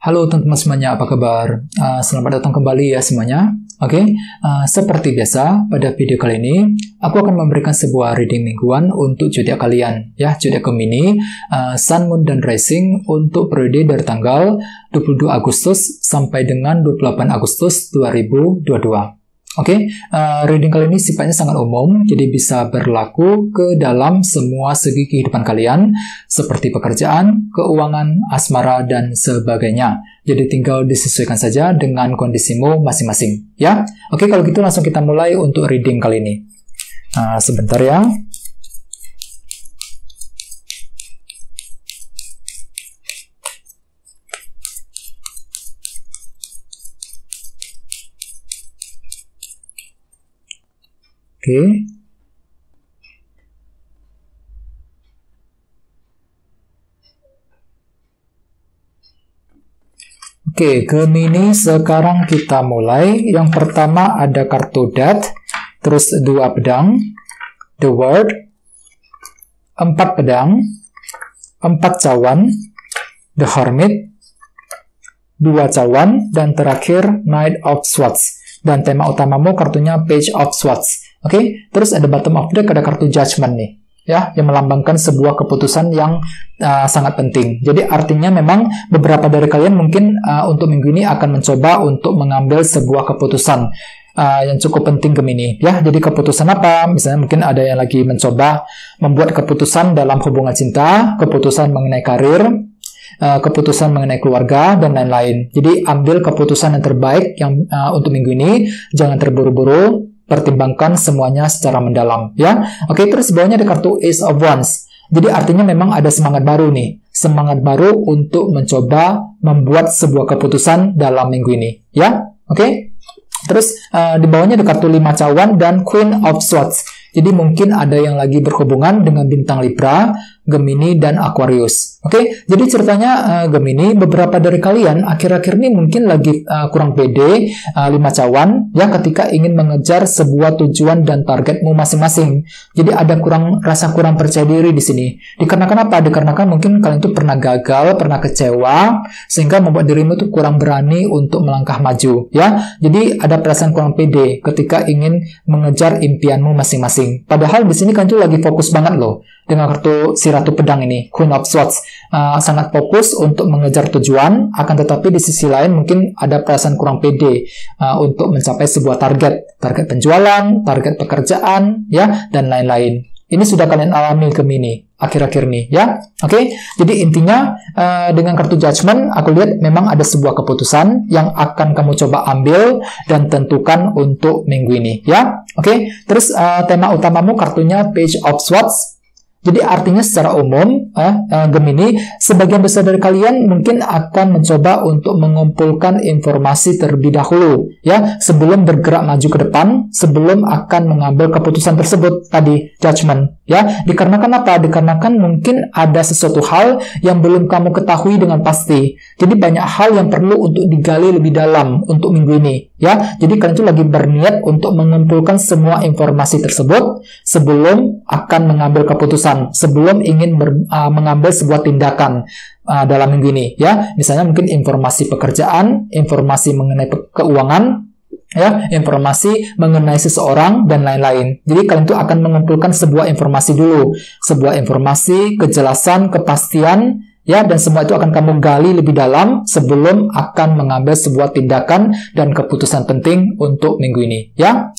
Halo teman-teman semuanya, apa kabar? Selamat datang kembali ya semuanya. Oke, seperti biasa, pada video kali ini, aku akan memberikan sebuah reading mingguan untuk zodiak kalian. Ya, zodiak Gemini, Sun, Moon, dan Rising untuk periode dari tanggal 22 Agustus sampai dengan 28 Agustus 2022. Oke, reading kali ini sifatnya sangat umum, jadi bisa berlaku ke dalam semua segi kehidupan kalian, seperti pekerjaan, keuangan, asmara, dan sebagainya. Jadi tinggal disesuaikan saja dengan kondisimu masing-masing, ya. Oke, kalau gitu langsung kita mulai untuk reading kali ini. Sebentar ya. Oke, Gemini sekarang kita mulai. Yang pertama ada kartu Death, terus 2 pedang, The World, 4 pedang, 4 cawan, The Hermit, 2 cawan, dan terakhir Knight of Swords. Dan tema utamamu kartunya Page of Swords. Oke, terus ada bottom of deck, ada kartu Judgment nih, ya, yang melambangkan sebuah keputusan yang sangat penting. Jadi artinya memang beberapa dari kalian mungkin untuk minggu ini akan mencoba untuk mengambil sebuah keputusan yang cukup penting Gemini, ya. Jadi keputusan apa? Misalnya mungkin ada yang lagi mencoba membuat keputusan dalam hubungan cinta, keputusan mengenai karir, keputusan mengenai keluarga, dan lain-lain. Jadi ambil keputusan yang terbaik yang untuk minggu ini, jangan terburu-buru. Pertimbangkan semuanya secara mendalam, ya. Oke, terus bawahnya ada kartu Ace of Wands. Jadi artinya memang ada semangat baru nih, semangat baru untuk mencoba membuat sebuah keputusan dalam minggu ini, ya. Oke. Terus di bawahnya ada kartu 5 cawan dan Queen of Swords. Jadi mungkin ada yang lagi berhubungan dengan bintang Libra, Gemini, dan Aquarius. Oke, jadi ceritanya Gemini, beberapa dari kalian akhir-akhir ini mungkin lagi kurang pede, 5 cawan, ya, ketika ingin mengejar sebuah tujuan dan targetmu masing-masing. Jadi ada rasa kurang percaya diri di sini. Dikarenakan apa? Dikarenakan mungkin kalian itu pernah gagal, pernah kecewa, sehingga membuat dirimu itu kurang berani untuk melangkah maju, ya. Jadi ada perasaan kurang pede ketika ingin mengejar impianmu masing-masing. Padahal di sini kan itu lagi fokus banget loh dengan kartu si Ratu Pedang ini, Queen of Swords. Sangat fokus untuk mengejar tujuan, akan tetapi di sisi lain mungkin ada perasaan kurang pede untuk mencapai sebuah target penjualan, target pekerjaan, ya, dan lain-lain. Ini sudah kalian alami Gemini akhir-akhir ini, ya. Oke, jadi intinya dengan kartu Judgment, aku lihat memang ada sebuah keputusan yang akan kamu coba ambil dan tentukan untuk minggu ini, ya. Oke, terus tema utamamu kartunya Page of Swords. Jadi artinya secara umum, Gemini, sebagian besar dari kalian mungkin akan mencoba untuk mengumpulkan informasi terlebih dahulu, ya, sebelum bergerak maju ke depan, sebelum akan mengambil keputusan tersebut tadi, Judgment, ya. Dikarenakan apa? Dikarenakan mungkin ada sesuatu hal yang belum kamu ketahui dengan pasti. Jadi banyak hal yang perlu untuk digali lebih dalam untuk minggu ini, ya. Jadi kalian itu lagi berniat untuk mengumpulkan semua informasi tersebut sebelum akan mengambil keputusan, sebelum ingin mengambil sebuah tindakan dalam minggu ini, ya. Misalnya mungkin informasi pekerjaan, informasi mengenai keuangan, ya, informasi mengenai seseorang, dan lain-lain. Jadi kalian itu akan mengumpulkan sebuah informasi dulu, sebuah informasi, kejelasan, kepastian, ya, dan semua itu akan kamu gali lebih dalam sebelum akan mengambil sebuah tindakan dan keputusan penting untuk minggu ini, ya.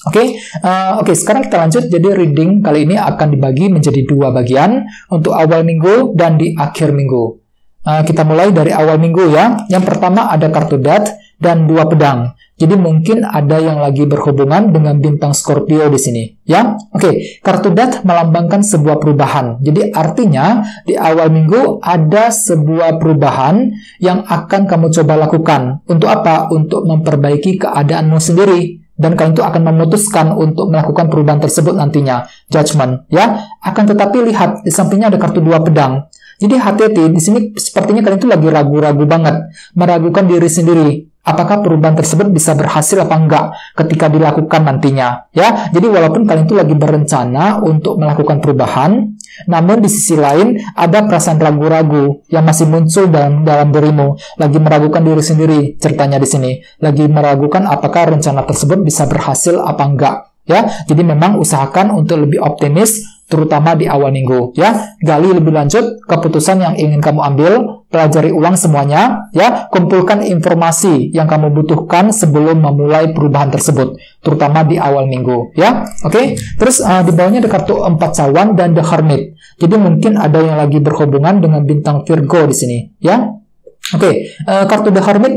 Oke, sekarang kita lanjut. Jadi reading kali ini akan dibagi menjadi 2 bagian, untuk awal minggu dan di akhir minggu. Kita mulai dari awal minggu, ya. Yang pertama ada kartu Death dan 2 pedang. Jadi mungkin ada yang lagi berhubungan dengan bintang Scorpio di sini, ya. Oke, kartu Death melambangkan sebuah perubahan. Jadi artinya di awal minggu ada sebuah perubahan yang akan kamu coba lakukan. Untuk apa? Untuk memperbaiki keadaanmu sendiri. Dan kalian itu akan memutuskan untuk melakukan perubahan tersebut nantinya, Judgment, ya. Akan tetapi lihat di sampingnya ada kartu 2 pedang. Jadi hati-hati, di sini sepertinya kalian itu lagi ragu-ragu banget, meragukan diri sendiri. apakah perubahan tersebut bisa berhasil apa enggak ketika dilakukan nantinya, ya. Jadi walaupun kalian itu lagi berencana untuk melakukan perubahan, namun di sisi lain ada perasaan ragu-ragu yang masih muncul dalam dirimu, lagi meragukan diri sendiri, ceritanya di sini, lagi meragukan apakah rencana tersebut bisa berhasil apa enggak, ya. Jadi memang usahakan untuk lebih optimis, terutama di awal minggu, ya. Gali lebih lanjut keputusan yang ingin kamu ambil, pelajari ulang semuanya, ya. Kumpulkan informasi yang kamu butuhkan sebelum memulai perubahan tersebut, terutama di awal minggu, ya. Oke. Terus di bawahnya ada kartu 4 cawan dan The Hermit. Jadi mungkin ada yang lagi berhubungan dengan bintang Virgo di sini, ya. Oke, kartu The Hermit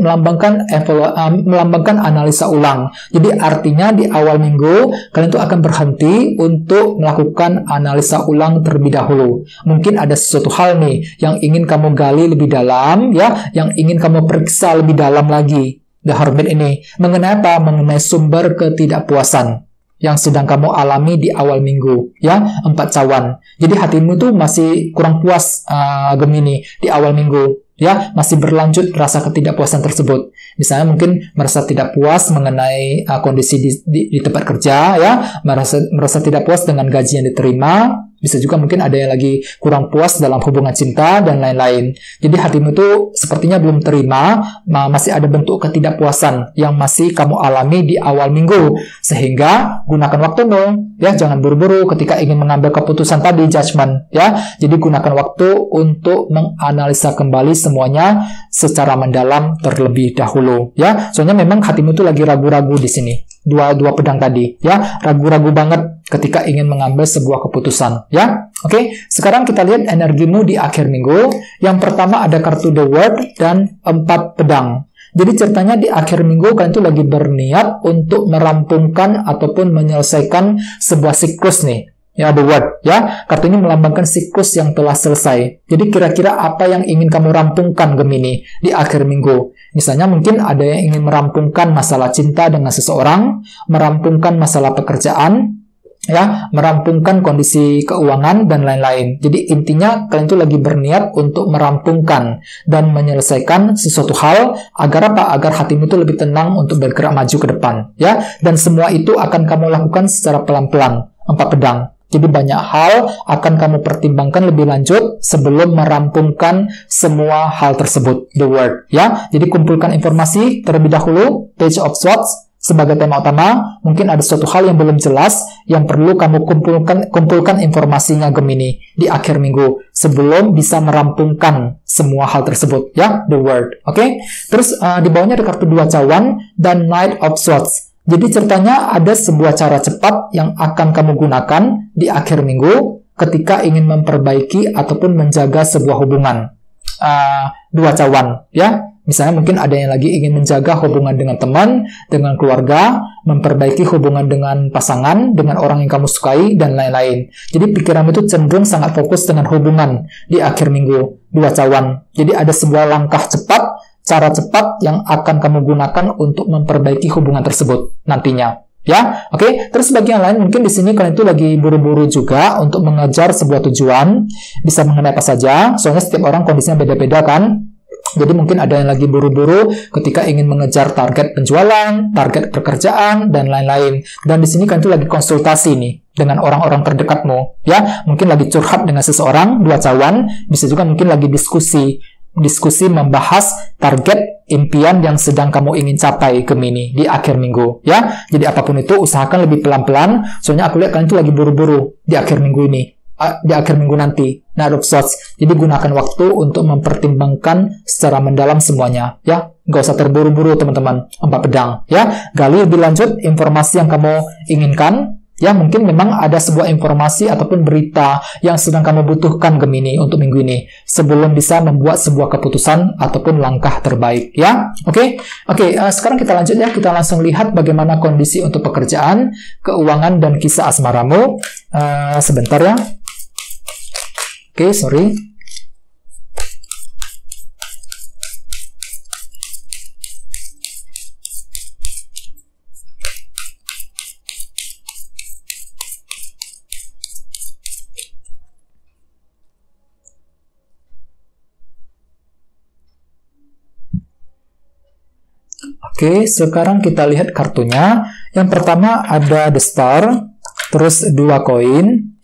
melambangkan analisa ulang. Jadi artinya di awal minggu kalian tuh akan berhenti untuk melakukan analisa ulang terlebih dahulu. Mungkin ada sesuatu hal nih yang ingin kamu gali lebih dalam, ya, yang ingin kamu periksa lebih dalam lagi. The Hermit ini mengenai apa? Mengenai sumber ketidakpuasan yang sedang kamu alami di awal minggu, ya. 4 cawan. Jadi hatimu tuh masih kurang puas, Gemini, di awal minggu, ya, masih berlanjut rasa ketidakpuasan tersebut. Misalnya mungkin merasa tidak puas mengenai kondisi di tempat kerja, ya, merasa tidak puas dengan gaji yang diterima. Bisa juga mungkin ada yang lagi kurang puas dalam hubungan cinta dan lain-lain. Jadi hatimu itu sepertinya belum terima, masih ada bentuk ketidakpuasan yang masih kamu alami di awal minggu. Sehingga gunakan waktumu, ya, jangan buru-buru ketika ingin mengambil keputusan tadi, judgment, ya. Jadi gunakan waktu untuk menganalisa kembali semuanya secara mendalam terlebih dahulu, ya. Soalnya memang hatimu itu lagi ragu-ragu di sini. Dua pedang tadi, ya, ragu-ragu banget ketika ingin mengambil sebuah keputusan, ya. Oke, sekarang kita lihat energimu di akhir minggu. Yang pertama ada kartu The World dan 4 pedang. Jadi ceritanya di akhir minggu kalian tuh lagi berniat untuk merampungkan ataupun menyelesaikan sebuah siklus nih. Ya, The World, ya. Kartu ini melambangkan siklus yang telah selesai. Jadi kira-kira apa yang ingin kamu rampungkan, Gemini, di akhir minggu? Misalnya mungkin ada yang ingin merampungkan masalah cinta dengan seseorang, merampungkan masalah pekerjaan, ya, merampungkan kondisi keuangan dan lain-lain. Jadi intinya kalian tuh lagi berniat untuk merampungkan dan menyelesaikan sesuatu hal agar apa? Agar hatimu itu lebih tenang untuk bergerak maju ke depan, ya. Dan semua itu akan kamu lakukan secara pelan-pelan. 4 pedang. Jadi banyak hal akan kamu pertimbangkan lebih lanjut sebelum merampungkan semua hal tersebut. The World, ya. Jadi kumpulkan informasi terlebih dahulu. Page of Swords sebagai tema utama. Mungkin ada suatu hal yang belum jelas yang perlu kamu kumpulkan informasinya, Gemini, di akhir minggu sebelum bisa merampungkan semua hal tersebut, ya. The World. Oke. Terus di bawahnya ada kartu 2 cawan dan Knight of Swords. Jadi ceritanya ada sebuah cara cepat yang akan kamu gunakan di akhir minggu ketika ingin memperbaiki ataupun menjaga sebuah hubungan. 2 cawan, ya. Misalnya mungkin ada yang lagi ingin menjaga hubungan dengan teman, dengan keluarga, memperbaiki hubungan dengan pasangan, dengan orang yang kamu sukai, dan lain-lain. Jadi pikiranmu itu cenderung sangat fokus dengan hubungan di akhir minggu. 2 cawan. Jadi ada sebuah langkah cepat, cara cepat yang akan kamu gunakan untuk memperbaiki hubungan tersebut nantinya, ya. Oke. Terus bagian lain mungkin di sini kalian itu lagi buru-buru juga untuk mengejar sebuah tujuan, bisa mengenai apa saja. Soalnya setiap orang kondisinya beda-beda kan. Jadi mungkin ada yang lagi buru-buru ketika ingin mengejar target penjualan, target pekerjaan, dan lain-lain. Dan di sini kalian itu lagi konsultasi nih dengan orang-orang terdekatmu, ya. Mungkin lagi curhat dengan seseorang, 2 cawan. Bisa juga mungkin lagi diskusi membahas target impian yang sedang kamu ingin capai, Gemini, di akhir minggu, ya. Jadi apapun itu usahakan lebih pelan-pelan. Soalnya aku lihat kalian itu lagi buru-buru di akhir minggu ini, di akhir minggu nanti. Knight of Swords. Jadi gunakan waktu untuk mempertimbangkan secara mendalam semuanya, ya. Nggak usah terburu-buru, teman-teman. 4 pedang, ya. Gali lebih lanjut informasi yang kamu inginkan. Ya, mungkin memang ada sebuah informasi ataupun berita yang sedang kamu butuhkan, Gemini, untuk minggu ini sebelum bisa membuat sebuah keputusan ataupun langkah terbaik, ya. Oke. Sekarang kita lanjut, ya. Kita langsung lihat bagaimana kondisi untuk pekerjaan, keuangan, dan kisah asmaramu. Sebentar, ya. Oke, sorry. Oke, sekarang kita lihat kartunya. Yang pertama ada The Star, terus 2 koin,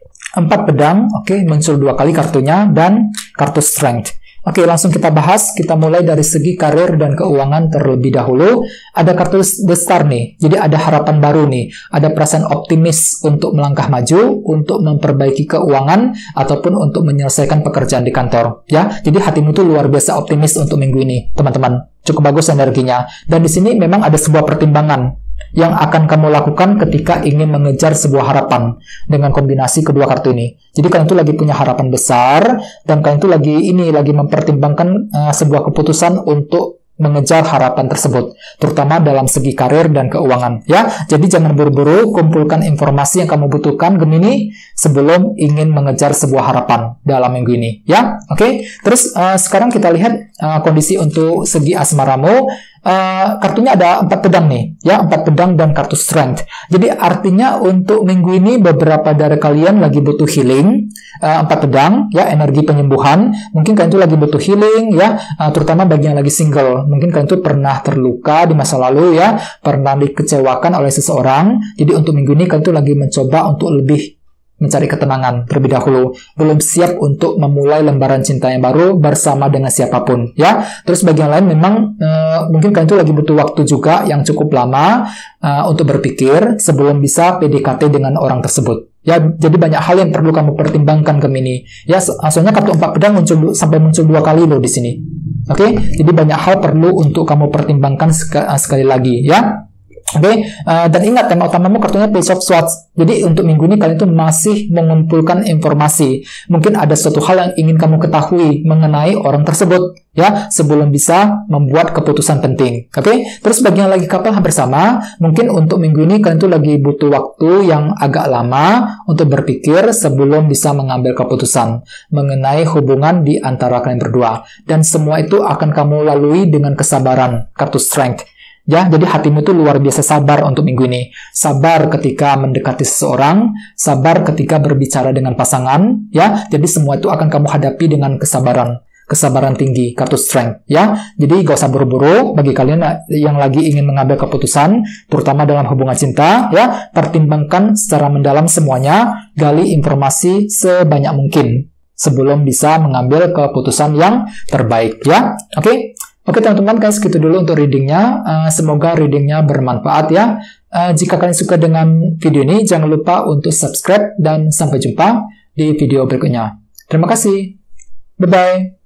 4 pedang, oke, muncul 2 kali kartunya, dan kartu Strength. Oke, langsung kita bahas. Kita mulai dari segi karir dan keuangan terlebih dahulu. Ada kartu The Star nih, jadi ada harapan baru nih. Ada perasaan optimis untuk melangkah maju, untuk memperbaiki keuangan, ataupun untuk menyelesaikan pekerjaan di kantor. Ya, jadi hatimu tuh luar biasa optimis untuk minggu ini, teman-teman. Cukup bagus energinya. Dan di sini memang ada sebuah pertimbangan yang akan kamu lakukan ketika ingin mengejar sebuah harapan dengan kombinasi kedua kartu ini. Jadi kalian itu lagi punya harapan besar dan kalian itu lagi mempertimbangkan sebuah keputusan untuk mengejar harapan tersebut, terutama dalam segi karir dan keuangan, ya. Jadi jangan buru-buru, kumpulkan informasi yang kamu butuhkan, Gemini, sebelum ingin mengejar sebuah harapan dalam minggu ini, ya. Oke. Terus sekarang kita lihat kondisi untuk segi asmaramu. Kartunya ada 4 pedang nih, ya, 4 pedang dan kartu Strength. Jadi artinya untuk minggu ini beberapa dari kalian lagi butuh healing. 4 pedang, ya, energi penyembuhan. Mungkin kalian itu lagi butuh healing, ya, terutama bagi yang lagi single. Mungkin kalian itu pernah terluka di masa lalu, ya, pernah dikecewakan oleh seseorang. Jadi untuk minggu ini kalian itu lagi mencoba untuk lebih mencari ketenangan terlebih dahulu, belum siap untuk memulai lembaran cinta yang baru bersama dengan siapapun, ya. Terus bagi yang lain memang mungkin kalian itu lagi butuh waktu juga yang cukup lama untuk berpikir sebelum bisa PDKT dengan orang tersebut, ya. Jadi banyak hal yang perlu kamu pertimbangkan, Gemini, ya. Soalnya kartu 4 pedang muncul 2 kali loh di sini. Oke, jadi banyak hal perlu untuk kamu pertimbangkan sekali lagi, ya. Oke, dan ingat tema utamamu kartunya Page of Swords. Jadi untuk minggu ini kalian itu masih mengumpulkan informasi. Mungkin ada suatu hal yang ingin kamu ketahui mengenai orang tersebut, ya, sebelum bisa membuat keputusan penting. Oke, terus bagi yang lagi couple hampir sama. Mungkin untuk minggu ini kalian itu lagi butuh waktu yang agak lama untuk berpikir sebelum bisa mengambil keputusan mengenai hubungan di antara kalian berdua. Dan semua itu akan kamu lalui dengan kesabaran, kartu Strength. Ya, jadi hatimu itu luar biasa sabar untuk minggu ini. Sabar ketika mendekati seseorang, sabar ketika berbicara dengan pasangan, ya. Jadi semua itu akan kamu hadapi dengan kesabaran tinggi, kartu Strength, ya. Jadi gak usah buru-buru. Bagi kalian yang lagi ingin mengambil keputusan, terutama dalam hubungan cinta, ya, pertimbangkan secara mendalam semuanya, gali informasi sebanyak mungkin sebelum bisa mengambil keputusan yang terbaik, ya. Oke, teman-teman, guys, segitu dulu untuk readingnya. Semoga readingnya bermanfaat, ya. Jika kalian suka dengan video ini, jangan lupa untuk subscribe dan sampai jumpa di video berikutnya. Terima kasih. Bye-bye.